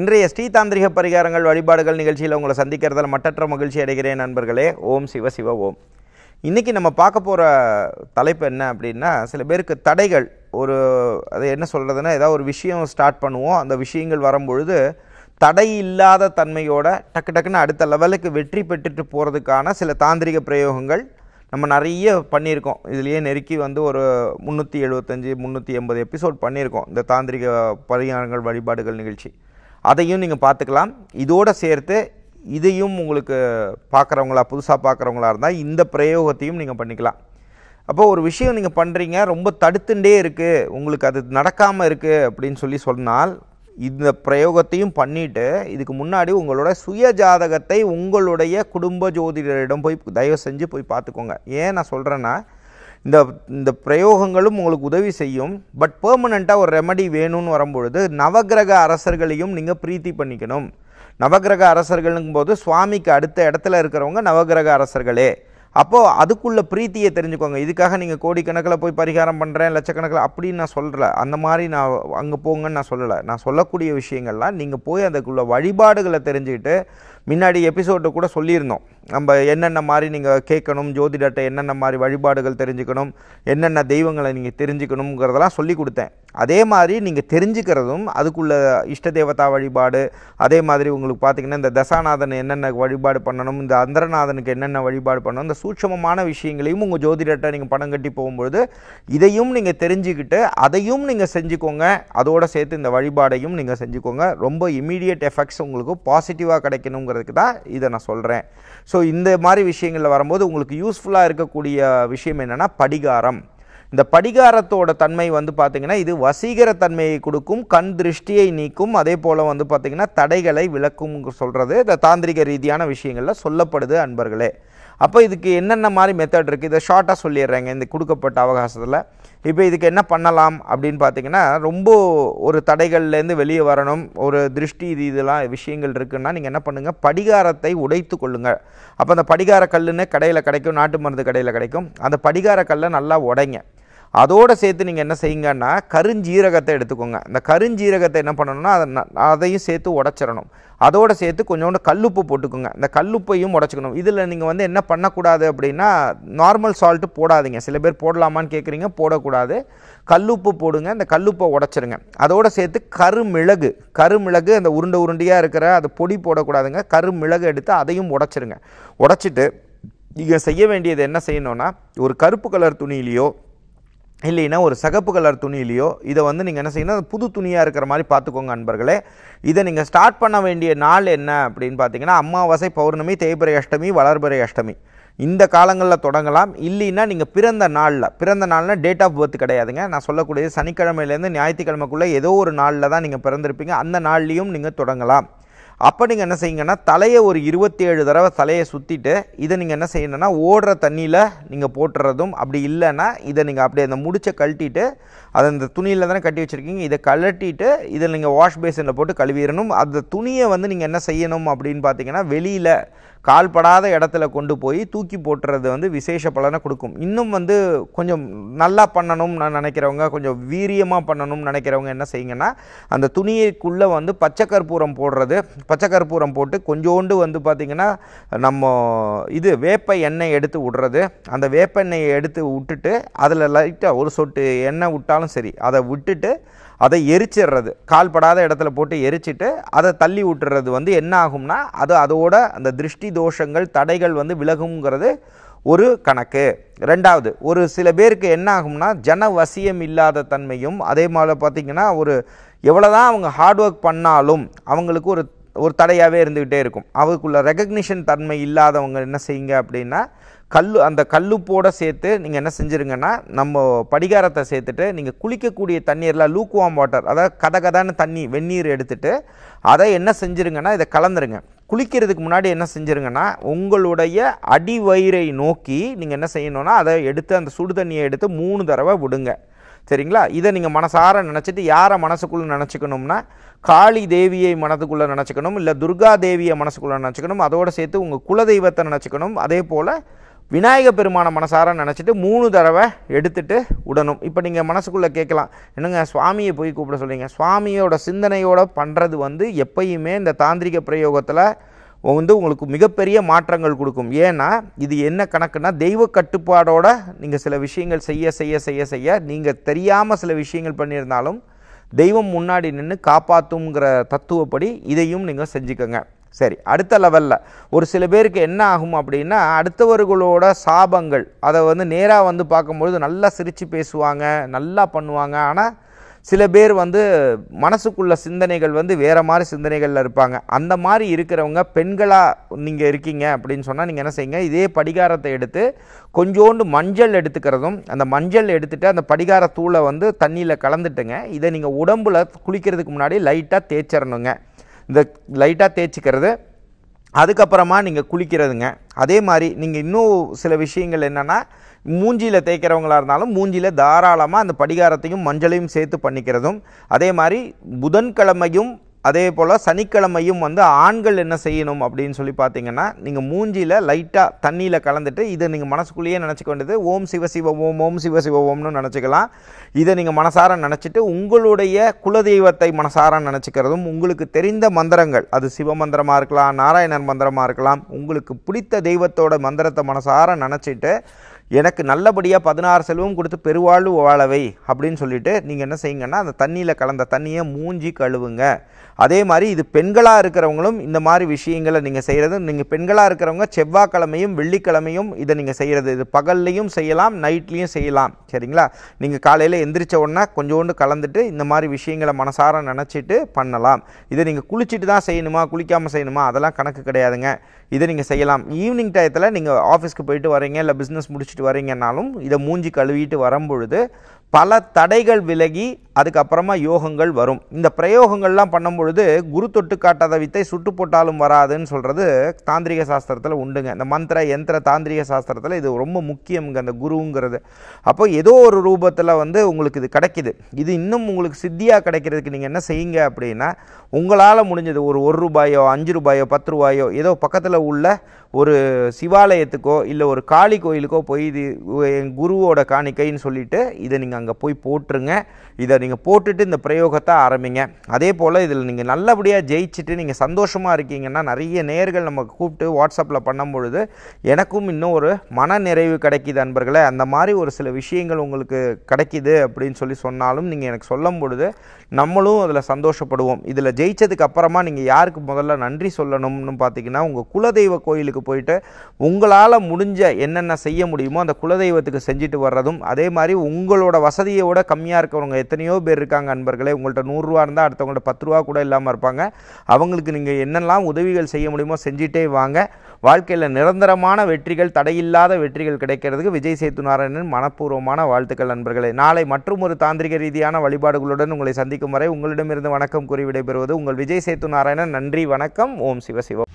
இன்றைய ஸ்ரீ தாந்திரிக பரிகாரங்கள் வழிபாடுகள் நிகழ்ச்சியில் உங்களை சந்திக்கிறதுல மட்டற்ற மகிழ்ச்சி அடைகிறேன் நண்பர்களே. ஓம் சிவ சிவ ஓம். இன்றைக்கி நம்ம பார்க்க போகிற தலைப்பு என்ன அப்படின்னா, சில பேருக்கு தடைகள், அது என்ன சொல்கிறதுனா, ஏதாவது ஒரு விஷயம் ஸ்டார்ட் பண்ணுவோம், அந்த விஷயங்கள் வரும்பொழுது தடை இல்லாத தன்மையோட டக்கு டக்குன்னு அடுத்த லெவலுக்கு வெற்றி பெற்றுட்டு போகிறதுக்கான சில தாந்திரிக பிரயோகங்கள் நம்ம நிறைய பண்ணியிருக்கோம். இதுலேயே நெருக்கி ஒரு 375 380 எபிசோட் பண்ணியிருக்கோம் இந்த தாந்திரிக பரிகாரங்கள் வழிபாடுகள் நிகழ்ச்சி. அதையும் நீங்கள் பார்த்துக்கலாம். இதோடு சேர்த்து இதையும் உங்களுக்கு பார்க்குறவங்களா, புதுசாக பார்க்குறவங்களா இருந்தால் இந்த பிரயோகத்தையும் நீங்கள் பண்ணிக்கலாம். அப்போ ஒரு விஷயம் நீங்கள் பண்ணுறீங்க, ரொம்ப தடுத்துட்டே இருக்குது, உங்களுக்கு அது நடக்காமல் இருக்குது அப்படின்னு சொன்னால் இந்த பிரயோகத்தையும் பண்ணிவிட்டு இதுக்கு முன்னாடி உங்களோட சுய ஜாதகத்தை உங்களுடைய குடும்ப ஜோதிடரிடம் போய் தயவு செஞ்சு போய் பார்த்துக்கோங்க. ஏன் நான் சொல்கிறேன்னா, இந்த பிரயோகங்களும் உங்களுக்கு உதவி செய்யும். பட் பெர்மனண்ட்டாக ஒரு ரெமடி வேணும்னு வரும்பொழுது நவகிரக அரசர்களையும் நீங்கள் பிரீத்தி பண்ணிக்கணும். நவகிரக அரசர்களுங்கும் போது சுவாமிக்கு அடுத்த இடத்துல இருக்கிறவங்க நவகிரக அரசர்களே. அப்போது அதுக்குள்ள பிரீத்தியை தெரிஞ்சுக்கோங்க. இதுக்காக நீங்கள் கோடிக்கணக்கில் போய் பரிகாரம் பண்ணுறேன், லட்சக்கணக்கில் அப்படின்னு நான் சொல்லலை. அந்த மாதிரி நான் அங்கே போங்கன்னு நான் சொல்லலை. நான் சொல்லக்கூடிய விஷயங்கள்லாம் நீங்கள் போய் அதுக்குள்ள வழிபாடுகளை தெரிஞ்சுக்கிட்டு, முன்னாடி எபிசோடு கூட சொல்லியிருந்தோம், நம்ம என்னென்ன மாதிரி நீங்கள் கேட்கணும், ஜோதிடத்தை என்னென்ன மாதிரி வழிபாடுகள் தெரிஞ்சுக்கணும், என்னென்ன தெய்வங்களை நீங்கள் தெரிஞ்சுக்கணுங்கிறதெல்லாம் சொல்லி கொடுத்தேன். அதே மாதிரி நீங்கள் தெரிஞ்சுக்கிறதும் அதுக்குள்ள இஷ்ட தேவதா வழிபாடு, அதே மாதிரி உங்களுக்கு பார்த்திங்கன்னா இந்த தசாநாதன் என்னென்ன வழிபாடு பண்ணணும், இந்த அந்தரநாதனுக்கு என்னென்ன வழிபாடு பண்ணணும், இந்த சூட்சமமான விஷயங்களையும் உங்கள் ஜோதிடத்தை நீங்கள் பணம் கட்டி போகும்பொழுது இதையும் நீங்கள் தெரிஞ்சுக்கிட்டு அதையும் நீங்கள் செஞ்சுக்கோங்க. அதோடு சேர்த்து இந்த வழிபாடையும் நீங்கள் செஞ்சுக்கோங்க. ரொம்ப இமீடியட் எஃபெக்ட்ஸ் உங்களுக்கு பாசிட்டிவாக கிடைக்கணுங்கிறதுக்கு தான் இதை நான் சொல்கிறேன். ஸோ இந்த மாதிரி விஷயங்களில் வரும்போது உங்களுக்கு யூஸ்ஃபுல்லாக இருக்கக்கூடிய விஷயம் என்னென்னா படிகாரம். இந்த படிகாரத்தோட தன்மை பார்த்திங்கன்னா இது வசீகர தன்மையை கொடுக்கும், கண் திருஷ்டியை நீக்கும், அதே போல் பார்த்திங்கன்னா தடைகளை விளக்கும் சொல்கிறது இந்த தாந்திரிக ரீதியான விஷயங்களில் சொல்லப்படுது அன்பர்களே. அப்போ இதுக்கு என்னென்ன மாதிரி மெத்தட் இருக்குது, இதை ஷார்ட்டாக சொல்லிடுறேங்க இந்த கொடுக்கப்பட்ட அவகாசத்தில். இப்போ இதுக்கு என்ன பண்ணலாம் அப்படின்னு பார்த்திங்கன்னா, ரொம்ப ஒரு தடைகள்லேருந்து வெளியே வரணும், ஒரு திருஷ்டி இதெல்லாம் விஷயங்கள் இருக்குன்னா நீங்கள் என்ன பண்ணுங்கள், படிகாரத்தை உடைத்து கொள்ளுங்கள். அப்போ அந்த படிகார கல்லுன்னு கடையில் கிடைக்கும், நாட்டு மருந்து கடையில் கிடைக்கும். அந்த படிகார கல்லை நல்லா உடைங்க. அதோடு சேர்த்து நீங்கள் என்ன செய்யுங்கன்னா, கருஞ்சீரகத்தை எடுத்துக்கோங்க. அந்த கருஞ்சீரகத்தை என்ன பண்ணணும்னா அதையும் சேர்த்து உடச்சிடணும். அதோடு சேர்த்து கொஞ்சோண்டு கல்லுப்பு போட்டுக்கோங்க. இந்த கல்லுப்பையும் உடச்சிக்கணும். இதில் நீங்கள் என்ன பண்ணக்கூடாது அப்படின்னா, நார்மல் சால்ட்டு போடாதீங்க. சில பேர் போடலாமான்னு கேட்குறீங்க, போடக்கூடாது. கல்லுப்பு போடுங்க. இந்த கல்லுப்பை உடச்சிருங்க. அதோடு சேர்த்து கருமிளகு அந்த உருண்டையாக இருக்கிற அது பொடி போடக்கூடாதுங்க. கருமிளகு எடுத்து அதையும் உடச்சிருங்க. உடச்சிட்டு நீங்கள் செய்ய வேண்டியது என்ன செய்யணும்னா, ஒரு கருப்பு கலர் துணியிலையோ இல்லைன்னா ஒரு சிகப்பு கலர் துணியிலையோ இதை நீங்கள் என்ன செய்யணும், புது துணியாக இருக்கிற மாதிரி பார்த்துக்கோங்க அன்பர்களே. இதை நீங்கள் ஸ்டார்ட் பண்ண வேண்டிய நாள் என்ன அப்படின்னு பார்த்தீங்கன்னா, அமாவாசை, பௌர்ணமி, தேய்பிறை அஷ்டமி, வளர்பிறை அஷ்டமி இந்த காலங்களில் தொடங்கலாம். இல்லைன்னா நீங்கள் பிறந்த நாள்னா டேட் ஆஃப் பர்த் கிடையாதுங்க. நான் சொல்லக்கூடியது சனிக்கிழமையிலேருந்து ஞாயிற்றுக்கிழமைக்குள்ளே ஏதோ ஒரு நாளில் தான் நீங்கள் பிறந்திருப்பீங்க. அந்த நாள்லேயும் நீங்கள் தொடங்கலாம். அப்போ நீங்கள் என்ன செய்யுங்கன்னா, தலையை ஒரு 27 தடவை தலையை சுற்றிட்டு இதை நீங்கள் என்ன செய்யணுன்னா, ஓடுற தண்ணியில் நீங்கள் போட்டுறதும், அப்படி இல்லைன்னா இதை நீங்கள் அப்படியே அந்த முடிச்சை கழட்டிட்டு, அதை அந்த துணியில் தானே கட்டி வச்சுருக்கீங்க, இதை கழட்டிட்டு இதில் நீங்கள் வாஷ் பேசினில் போட்டு கழுவிடணும். அந்த துணியை நீங்கள் என்ன செய்யணும் அப்படின்னு பார்த்தீங்கன்னா, வெளியில் கால்படாத இடத்துல கொண்டு போய் தூக்கி போட்டுறது விசேஷ பலனை கொடுக்கும். இன்னும் கொஞ்சம் நல்லா பண்ணணும்னு நினைக்கிறவங்க, கொஞ்சம் வீரியமாக பண்ணணும்னு நினைக்கிறவங்க என்ன செய்யுங்கன்னா, அந்த துணியைக்குள்ளே பச்சை கற்பூரம் போடுறது, பச்சை கற்பூரம் போட்டு கொஞ்சோண்டு பார்த்திங்கன்னா நம்ம வேப்ப எண்ணெய் எடுத்து விடுறது. அந்த வேப்ப எண்ணெயை எடுத்து விட்டுட்டு அதில் லைட்டாக ஒரு சொட்டு எண்ணெய் விட்டாலும் சரி, அதை விட்டுட்டு அதை எரிச்சிடுறது. கால்படாத இடத்துல போட்டு எரிச்சிட்டு அதை தள்ளி விட்டுறது என்ன ஆகும்னா, அதோட அந்த திருஷ்டி தோஷங்கள் தடைகள் விலகுங்கிறது ஒரு கணக்கு. ரெண்டாவது, ஒரு சில பேருக்கு என்ன ஆகும்னா, ஜனவசியம் இல்லாத தன்மையும், அதே மாதிரி பார்த்திங்கன்னா எவ்வளோதான் அவங்க ஹார்ட் ஒர்க் பண்ணாலும் அவங்களுக்கு ஒரு தடையாகவே இருந்துக்கிட்டே இருக்கும். அவங்களுக்குள்ள ரெகக்னிஷன் தன்மை இல்லாதவங்க என்ன செய்யுங்க அப்படின்னா, அந்த கல்லுப்போடு சேர்த்து நீங்கள் என்ன செஞ்சுருங்கன்னா, நம்ம படிகாரத்தை சேர்த்துட்டு நீங்கள் குளிக்கக்கூடிய தண்ணீரில் லூக்வாம் வாட்டர், அதாவது கதகதான தண்ணி வெந்நீர் எடுத்துகிட்டு அதை என்ன செஞ்சுருங்கன்னா, இதை கலந்துருங்க. குளிக்கிறதுக்கு முன்னாடி என்ன செஞ்சுருங்கன்னா, உங்களுடைய அடிவயிறை நோக்கி நீங்கள் என்ன செய்யணும்னா, அதை எடுத்து அந்த சுடு தண்ணியை எடுத்து 3 தடவை விடுங்க. சரிங்களா? இதை நீங்கள் மனசார நினச்சிட்டு யாரை மனசுக்குள்ளே நினச்சிக்கணும்னா, காளி தேவியை மனதுக்குள்ளே நினச்சிக்கணும், இல்லை துர்கா தேவியை மனசுக்குள்ளே நினச்சிக்கணும். அதோடு சேர்த்து உங்கள் குலதெய்வத்தை நினச்சிக்கணும். அதே போல் விநாயக பெருமான மனசார நினச்சிட்டு 3 தடவை எடுத்துட்டு விடணும். இப்போ நீங்கள் மனசுக்குள்ளே கேட்கலாம், என்னங்க சுவாமியை போய் கூப்பிட சொல்கிறீங்க? சுவாமியோட சிந்தனையோடு பண்ணுறது வந்து எப்பயுமே இந்த தாந்திரிக பிரயோகத்தில் வந்து உங்களுக்கு மிகப்பெரிய மாற்றங்கள் கொடுக்கும். ஏன்னா இது என்ன கணக்குன்னா, தெய்வ கட்டுப்பாடோட நீங்கள் சில விஷயங்கள் செய்ய செய்ய செய்ய செய்ய நீங்கள் தெரியாமல் சில விஷயங்கள் பண்ணியிருந்தாலும் தெய்வம் முன்னாடி நின்று காப்பாற்றுங்கிற தத்துவப்படி இதையும் நீங்கள் செஞ்சுக்கோங்க. சரி, அடுத்த லெவலில் ஒரு சில பேருக்கு என்ன ஆகும் அப்படின்னா, அடுத்தவர்களோட சாபங்கள் அதை வந்து நேராக வந்து பார்க்கும்பொழுது நல்லா சிரித்து பேசுவாங்க, நல்லா பண்ணுவாங்க. ஆனால் சில பேர் வந்து மனசுக்குள்ள சிந்தனைகள் வந்து வேறு மாதிரி சிந்தனைகளில் இருப்பாங்க. அந்த மாதிரி இருக்கிறவங்க பெண்களாக நீங்கள் இருக்கீங்க அப்படின்னு சொன்னால் நீங்கள் என்ன செய்யுங்க, இதே படிகாரத்தை எடுத்து கொஞ்சோண்டு மஞ்சள் எடுத்துக்கிறதும், அந்த மஞ்சள் எடுத்துகிட்டு அந்த படிகார தூளை வந்து தண்ணியில் கலந்துட்டுங்க, இதை நீங்கள் உடம்பில் குளிக்கிறதுக்கு முன்னாடி லைட்டாக தேய்ச்சிடணுங்க. இந்த லைட்டாக தேய்ச்சிக்கிறது, அதுக்கப்புறமா நீங்கள் குளிக்கிறதுங்க. அதே மாதிரி நீங்கள் இன்னும் சில விஷயங்கள் என்னென்னா, மூஞ்சியில் தேய்க்கிறவங்களாக இருந்தாலும் மூஞ்சியில் தாராளமாக அந்த படிகாரத்தையும் மஞ்சளையும் சேர்த்து பண்ணிக்கிறதும். அதே மாதிரி புதன்கிழமையும் அதே போல் சனிக்கிழமையும் வந்து ஆண்கள் என்ன செய்யணும் அப்படின்னு சொல்லி பார்த்தீங்கன்னா, நீங்கள் மூஞ்சியில் லைட்டாக தண்ணியில் கலந்துட்டு இதை நீங்கள் மனசுக்குள்ளேயே நினச்சிக்க வேண்டியது ஓம் சிவ சிவ ஓம், ஓம் சிவ சிவ ஓம்னு நினச்சிக்கலாம். இதை நீங்கள் மனசார நினச்சிட்டு உங்களுடைய குலதெய்வத்தை மனசார நினச்சிக்கிறதும், உங்களுக்கு தெரிந்த மந்திரங்கள், அது சிவ மந்திரமாக இருக்கலாம், நாராயணர் மந்திரமாக இருக்கலாம், உங்களுக்கு பிடித்த தெய்வத்தோட மந்திரத்தை மனசார நினச்சிட்டு எனக்கு நல்லபடியாக 16 செல்வம் கொடுத்து பெருவாழ்வு வாழவை அப்படின்னு சொல்லிட்டு நீங்கள் என்ன செய்யுங்கன்னா, அந்த தண்ணியில் கலந்த தண்ணியை மூஞ்சி கழுவுங்க. அதே மாதிரி இது பெண்களாக இருக்கிறவங்களும் இந்த மாதிரி விஷயங்களை நீங்கள் செய்கிறது, நீங்கள் பெண்களாக இருக்கிறவங்க செவ்வாய்க்கிழமையும் வெள்ளிக்கிழமையும் இதை நீங்கள் செய்கிறது, இது பகல்லையும் செய்யலாம், நைட்லேயும் செய்யலாம். சரிங்களா? நீங்கள் காலையில் எந்திரிச்ச உடனே கொஞ்சோண்டு கலந்துட்டு இந்த மாதிரி விஷயங்களை மனசார நினச்சிட்டு பண்ணலாம். இதை நீங்கள் குளிச்சுட்டு தான் செய்யணுமா, குளிக்காமல் செய்யணுமா, அதெல்லாம் கணக்கு கிடையாதுங்க. இதை நீங்கள் செய்யலாம். ஈவினிங் டயத்தில் நீங்கள் ஆஃபீஸ்க்கு போயிட்டு வரீங்க, இல்லை பிஸ்னஸ் முடிச்சுட்டு வரீங்கன்னாலும் இதை மூஞ்சி கழுவிட்டு வரும்பொழுது பல தடைகள் விலகி அதுக்கப்புறமா யோகங்கள் வரும். இந்த பிரயோகங்கள்லாம் பண்ணும்பொழுது குரு தொட்டு காட்டாத வித்தை சுட்டு போட்டாலும் வராதுன்னு சொல்கிறது தாந்திரிக சாஸ்திரத்தில் உண்டுங்க. இந்த மந்திர யந்திர தாந்திரிக சாஸ்திரத்தில் இது ரொம்ப முக்கியங்க, அந்த குருங்கிறது. அப்போ ஏதோ ஒரு ரூபத்தில் வந்து உங்களுக்கு இது கிடைக்கிது. இது இன்னும் உங்களுக்கு சித்தியாக கிடைக்கிறதுக்கு நீங்கள் என்ன செய்யுங்க அப்படின்னா, உங்களால் முடிஞ்சது ஒரு ரூபாயோ 5 ரூபாயோ 10 ரூபாயோ ஏதோ பக்கத்தில் உள்ள ஒரு சிவாலயத்துக்கோ இல்லை ஒரு காளி கோயிலுக்கோ போய் இது என் குருவோட காணிக்கைன்னு சொல்லிவிட்டு இதை நீங்கள் அங்கே போய் போட்டுருங்க. இதை நீங்கள் போட்டுட்டு இந்த பிரயோகத்தை ஆரம்பிங்க. அதே போல் இதில் நீங்கள் நல்லபடியாக ஜெயிச்சுட்டு நீங்கள் சந்தோஷமாக இருக்கீங்கன்னா, நிறைய நேயர்கள் நம்ம கூப்பிட்டு வாட்ஸ்அப்பில் பண்ணும் பொழுது எனக்கும் இன்னும் ஒரு மன நிறைவு கிடைக்கிது அன்பர்களே. அந்த மாதிரி ஒரு சில விஷயங்கள் உங்களுக்கு கிடைக்கிது அப்படின்னு சொல்லி சொன்னாலும் நீங்கள் எனக்கு சொல்லும் பொழுது நம்மளும் அதில் சந்தோஷப்படுவோம். இதில் ஜெயிச்சதுக்கு அப்புறமா நீங்கள் யாருக்கு முதல்ல நன்றி சொல்லணும்னு பார்த்தீங்கன்னா, உங்கள் குலதெய்வ கோயிலுக்கு போயிட்டு உங்களால் முடிஞ்ச என்னென்ன செய்ய முடியுமோ அந்த குலதெய்வத்துக்கு செஞ்சுட்டு வர்றதும். அதே மாதிரி உங்களோட வசதியோட கம்மியாக இருக்கிறவங்க எத்தனையோ பேர் இருக்காங்க அன்பர்களே. உங்கள்கிட்ட 100 ரூபா இருந்தால் அடுத்தவங்கள்ட்ட 10 ரூபா கூட இல்லாமல் இருப்பாங்க. அவங்களுக்கு நீங்கள் என்னெல்லாம் உதவிகள் செய்ய முடியுமோ செஞ்சிட்டே வாங்க. வாழ்க்கையில் நிரந்தரமான வெற்றிகள், தடையில்லாத வெற்றிகள் கிடைக்கிறதுக்கு விஜய் சேத்து நாராயணன் மனப்பூர்வமான வாழ்த்துக்கள் நண்பர்களே. நாளை மற்றும் ஒரு தாந்திரிக ரீதியான வழிபாடுகளுடன் உங்களை சந்திக்கும் வரை உங்களிடமிருந்து வணக்கம் கூறி விடைபெறுவது உங்கள் விஜய் சேத்து நாராயணன். நன்றி, வணக்கம். ஓம் சிவ சிவம்.